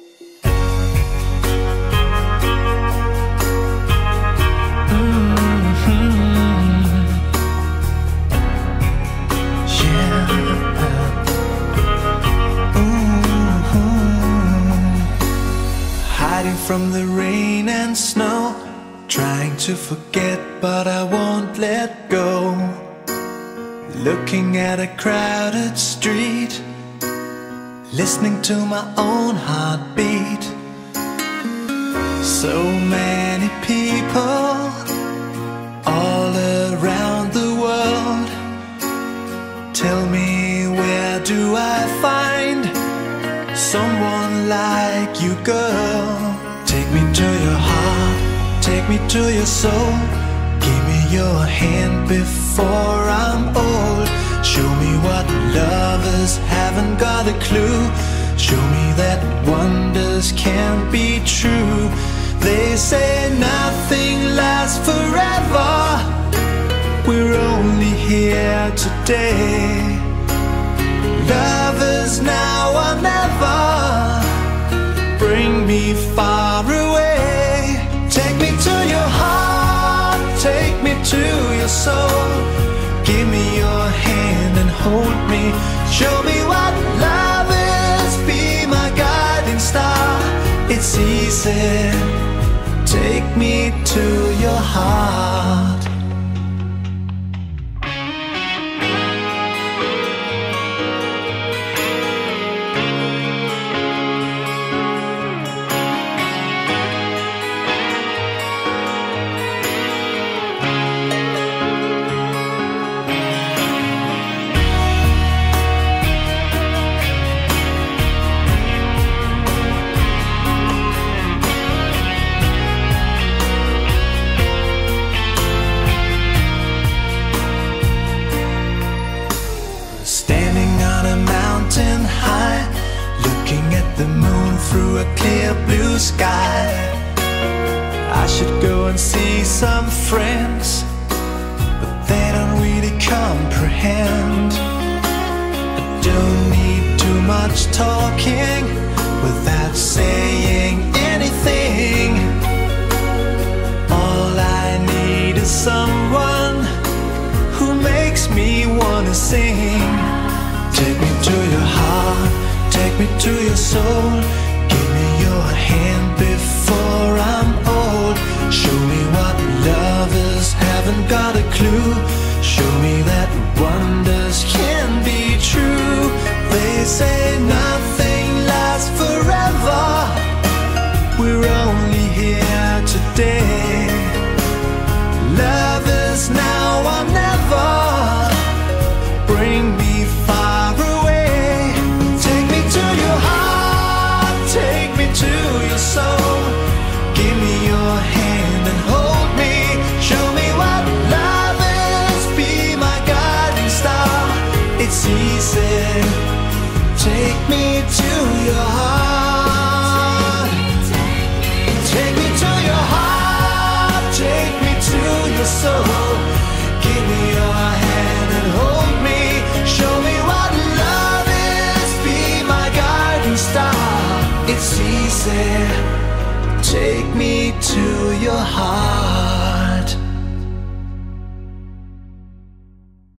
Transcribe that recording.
From the rain and snow, trying to forget but I won't let go. Looking at a crowded street, listening to my own heartbeat. So many people all around the world. Tell me, where do I find someone like you, girl? Take me to your heart, take me to your soul. Give me your hand before I'm old. Show me what lovers haven't got a clue. Show me that wonders can't be true. They say nothing lasts forever. We're only here today. Lovers now or never. Bring me far away. Take me to your heart, take me to your soul. Give me your hand and hold me. Show me what love is, be my guiding star. It's easy, take me to your heart. Through a clear blue sky, I should go and see some friends, but they don't really comprehend. I don't need too much talking without saying anything. All I need is someone who makes me wanna sing. Take me to your heart, take me to your soul. Give me your hand before I'm old. Show me what lovers haven't got a clue. Show me that wonders can be true. They say nothing lasts forever. We're only here today. Lovers now or never. Bring me far away. Take me to your heart, take me to your soul. Give me your hand and hold me. Show me what love is, be my guiding star. It's easy, take me to your heart. Take me to your heart, take me to your soul. Give me your hand and hold me. Show me what love is, be my guiding star. It's easy, take me to your heart.